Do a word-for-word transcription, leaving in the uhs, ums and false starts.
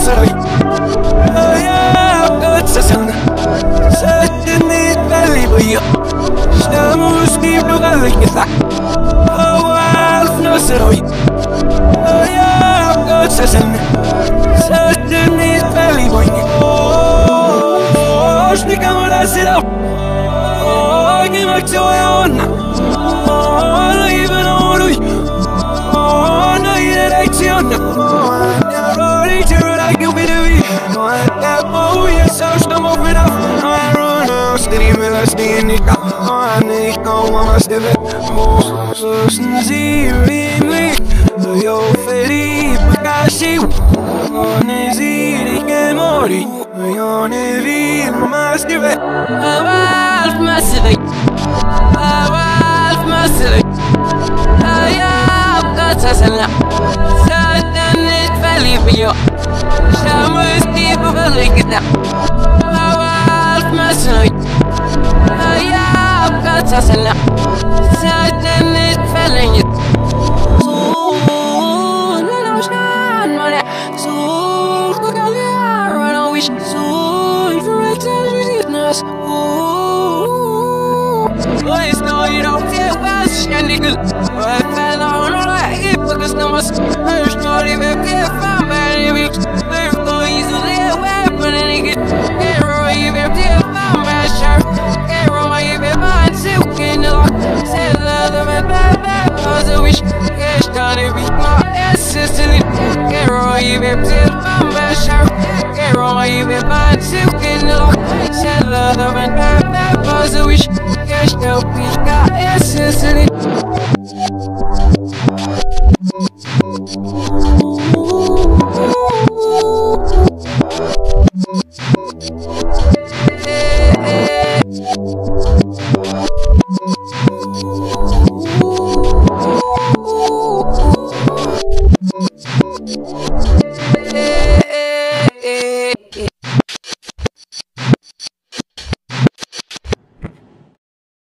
sarai. Aya, sana. Satini belly boy. Estamos livre da guerra. Oh, no sarai. Aya, sana. Satini belly boy. Oh, stiga mora sira. Oh, que macho ona. Oh, no even on you. Oh, no direction. Oh, ready to like you be the way. No, that boy is so stum of it up. I run out, steady me last day in the car. Oh, I need to go, I must have it. Oh, so sincere in me. Yo, feliz, casi. Oh, necesito que morir. Yo, necesito más que ver. Aval, más de ver. Aval, más de ver. Ay, Sasana, Satanet Valley for you. Shamus deep of a lake now. Our must know. I have got Sasana, Satanet Valley. So, no, Shan, Mother, so, look at there, and I wish so, if you're a tenderness. Oh, I know you don't feel bad, Shandigal. I fell on all I hate because no one's first not even get found by any weeks. There's no easily a weapon and it can't roll even get found by a shark. Can't roll even by a silk in the lock. Said the other man bad bad cause I wish cash done it beat my ass in it. Can't roll even get found by a shark. Can't roll even by a silk in the lock. Said the other man bad bad cause I wish cash done beat my ass.